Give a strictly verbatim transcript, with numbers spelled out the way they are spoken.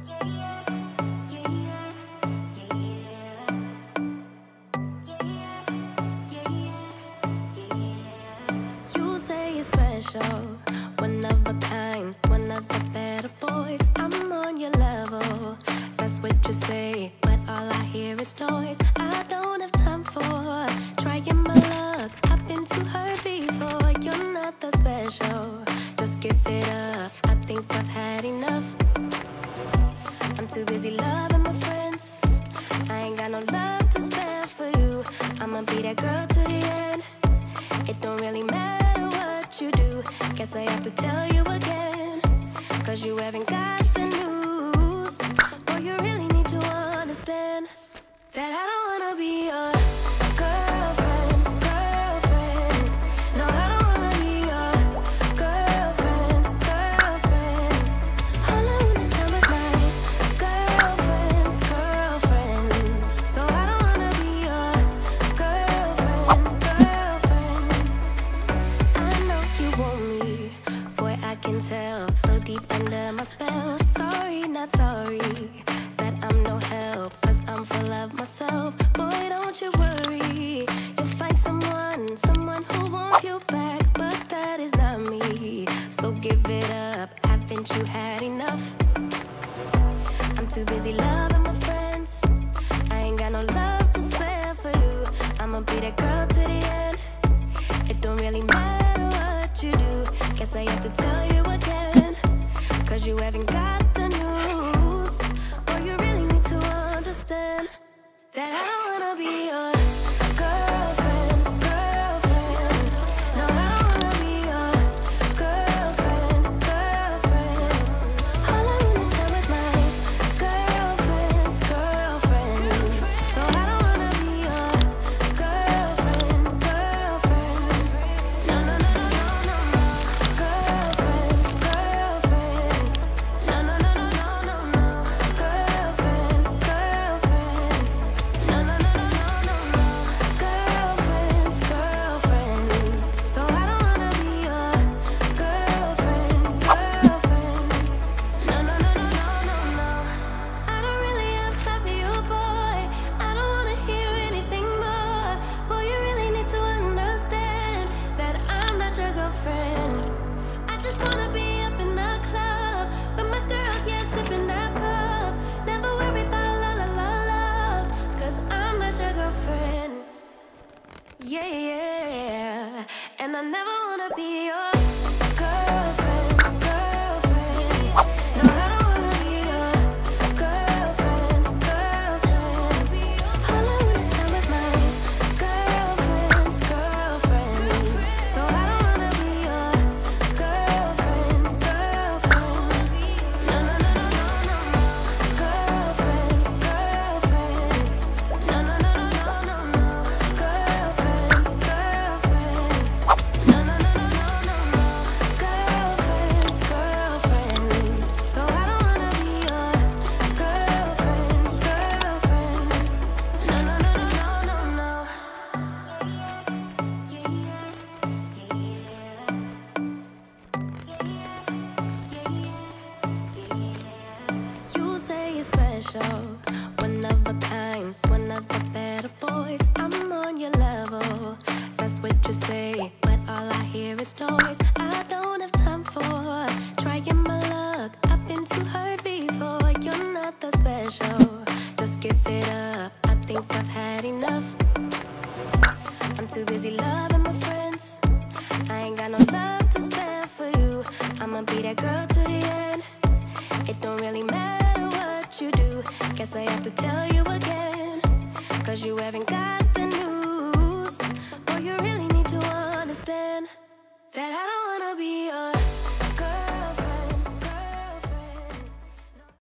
You say you're special, one of a kind, one of the better boys. I'm on your level, that's what you say, but all I hear is noise. I don't have time for trying my luck. I've been too hurt before. You're not that special, just give it up. I think I've had enough. I'm too busy loving my friends. I ain't got no love to spare for you. I'ma be that girl to the end. It don't really matter what you do. Guess I have to tell you again, cause you haven't got the news. Boy, you really need to understand that I don't wanna be your girlfriend, girlfriend. No, I don't wanna be your girlfriend, girlfriend. All I want is time with my girlfriend's girlfriend. So I don't wanna be your girlfriend, girlfriend. I know you want me, boy, I can tell. So deep under my spell. Sorry, not sorry that I'm no help, cause I'm full of myself. Boy, don't you worry, you'll find someone, someone who wants you back, but that is not me. So give it up, haven't you had enough? I'm too busy loving my friends. I ain't got no love to spare for you. I'ma be that girl to the end. It don't really matter what you do. Guess I have to tell you again, cause you haven't got the news. Or you really need to understand that I don't wanna be your girlfriend, girlfriend. No, I don't wanna be your girlfriend, girlfriend. All I want is time with my girlfriend's girlfriend. So I don't wanna be your girlfriend, girlfriend. No, no, no, no, no, no, no. Girlfriend, girlfriend. No, no, no, no, no, no, no. Girlfriend, girlfriend. No, no, no, no, no, no, no. Girlfriend's girlfriend. So I don't wanna be your girlfriend, girlfriend. No, no, no, no, no, no, no. I don't really have time for you, boy. I don't wanna hear anything more. Boy, you really need to understand that I'm not your girlfriend. I just wanna be up in the club, but my girls, yeah, sipping that pub. Never worry about la la la love, cause I'm not your girlfriend. Yeah, yeah, and I never wanna be your girlfriend, girlfriend. No, I don't wanna be your girlfriend, girlfriend. All I want is time with my girlfriend's girlfriend. So I don't wanna be your girlfriend, girlfriend. No, no, no, no, no, no, no. Girlfriend, girlfriend. No, no, no, no, no, no, no. Girlfriend, girlfriend. No, no, no, no, no, no, no. Girlfriend's girlfriend. So I don't wanna be your girlfriend, girlfriend. No, no, no, no, no, no, no. You say you're special, one of a kind, one of the better boys. I'm on your level, that's what you say, but all I hear is noise. I don't have time for trying my luck. I've been too hurt before. You're not that special, just give it up. I think I've had enough. I'm too busy loving my friends. I ain't got no love to spare for you. I'ma be that girl to the end. It don't really matter what you do. Guess I have to tell you again, cause you haven't got